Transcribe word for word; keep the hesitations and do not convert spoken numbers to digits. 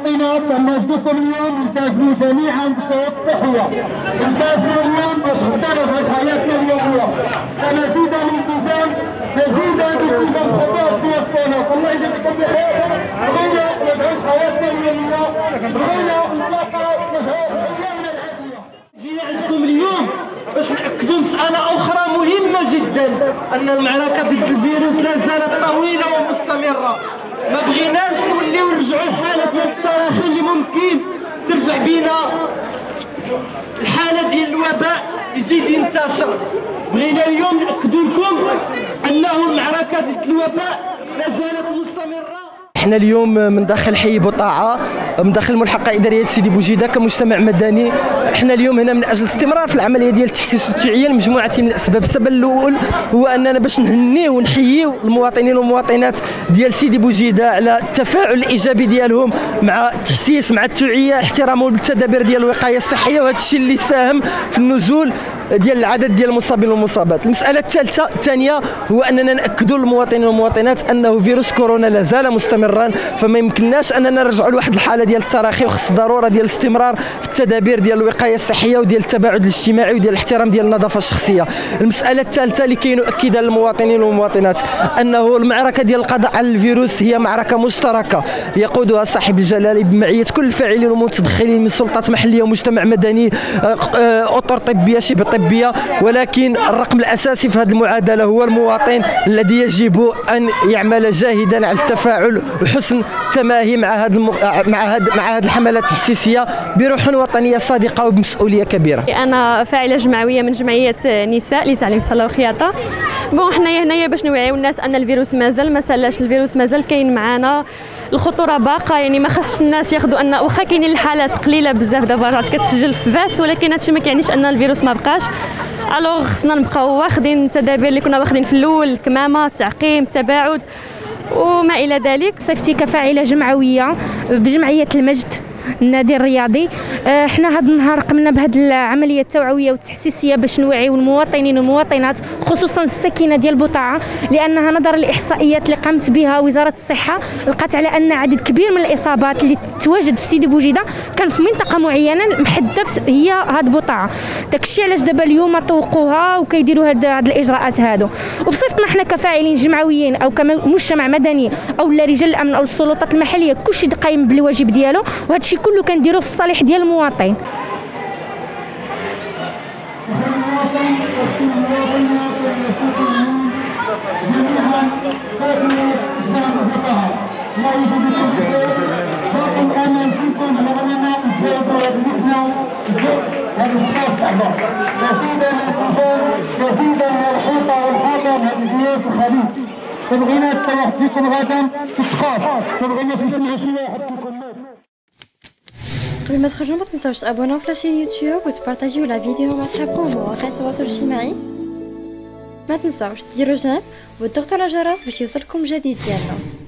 المواطنات نناشدكم اليوم التزموا جميعا بصوت تحيه. التزموا اليوم باش تنتهي حياتنا اليوميه. سنزيد الالتزام مزيدا بالالتزام خطوات في الصالات. الله يجزيكم بخير. بغينا ندعو حياتنا اليوميه، بغينا نتلاقى نشعر ايامنا العاديه. جينا عندكم اليوم باش نأكدوا مسألة أخرى مهمة جدا، أن المعركة ضد الفيروس لا زالت طويلة ومستمرة. ما بغيناش نوليو نرجعوا لحالة ديال التراخي اللي ممكن ترجع بينا الحالة ديال الوباء يزيد ينتشر. بغينا اليوم نأكدوا لكم أنه المعركة ضد الوباء لا زالت مستمرة. احنا اليوم من داخل حي بوطاعه، من داخل الملحقه الاداريه سيدي بوجيده كمجتمع مدني، احنا اليوم هنا من اجل الاستمرار في العمليه ديال التحسيس والتوعيه لمجموعه من الاسباب. السبب الاول هو اننا باش نهنيو ونحييو المواطنين والمواطنات ديال سيدي بوجيده على التفاعل الايجابي ديالهم مع التحسيس مع التوعيه، احترامهم بالتدابير ديال الوقايه الصحيه، وهذا الشيء اللي ساهم في النزول ديال العدد ديال المصابين والمصابات. المساله الثالثه الثانيه هو اننا ناكدوا للمواطنين والمواطنات انه فيروس كورونا لا زال مستمرا، فما يمكنناش اننا نرجعوا لواحد الحاله ديال التراخي، وخص ضروره ديال الاستمرار في التدابير ديال الوقايه الصحيه وديال التباعد الاجتماعي وديال الاحترام ديال النظافه الشخصيه. المساله الثالثه اللي كي نؤكدها للمواطنين والمواطنات انه المعركه ديال القضاء على الفيروس هي معركه مشتركه يقودها صاحب الجلاله بمعيه كل الفاعلين والمتدخلين من سلطات محليه ومجتمع مدني، اطر طبيه شبه طبيه، ولكن الرقم الاساسي في هذه المعادله هو المواطن الذي يجب ان يعمل جاهدا على التفاعل وحسن التماهي مع هذا المغ... مع هذا مع هذه الحمله التحسيسيه بروح وطنيه صادقه وبمسؤوليه كبيره. انا فاعله جمعويه من جمعيه نساء لتعليم الصلاه والخياطه. بون حنايا هنايا باش نوعيو الناس ان الفيروس مازال ما سالاش، الفيروس مازال كاين معنا، الخطوره باقه، يعني ما خصش الناس ياخذوا ان واخا كاينين الحالات قليله بزاف دابا راه كتسجل في فاس، ولكن هادشي ما كيعنيش ان الفيروس ما بقاش. الوغ خصنا نبقاو واخدين التدابير اللي كنا واخدين في الاول، الكمامه، التعقيم، التباعد وما الى ذلك. صفتي كفاعله جمعويه بجمعيه المجد النادي الرياضي، احنا هذا النهار قمنا بهذه العمليه التوعويه والتحسيسيه باش نوعيو المواطنين والمواطنات، خصوصا الساكنه ديال بوطاعه، لانها نظرا للاحصائيات اللي قامت بها وزاره الصحه لقات على ان عدد كبير من الاصابات اللي تواجد في سيدي بوجيده كان في منطقه معينه محدده هي هذه بوطاعه. داكشي علاش دابا اليوم طوقوها وكيديروا هاد هاد الاجراءات هادو. وبصفتنا احنا كفاعلين جمعويين او كمجتمع مدني او رجال الامن او السلطات المحليه، كلشي قايم بالواجب ديالو، وهذا الشيء كله كنديروه في الصالح ديال المواطن. تبغينا الصلاح فيكم غدا تتخاف، تبغينا نسمعوا شي واحد كيكون مات. قبل ما تخرجوا ما تنساوش تابوناو في لاشين يوتيوب وتبارطاجيو لا فيديو مع صحابكم ومواقع التواصل الاجتماعي. ما تنساوش ديروا جيم وتضغطوا على الجرس باش يوصلكم جديد ديالنا.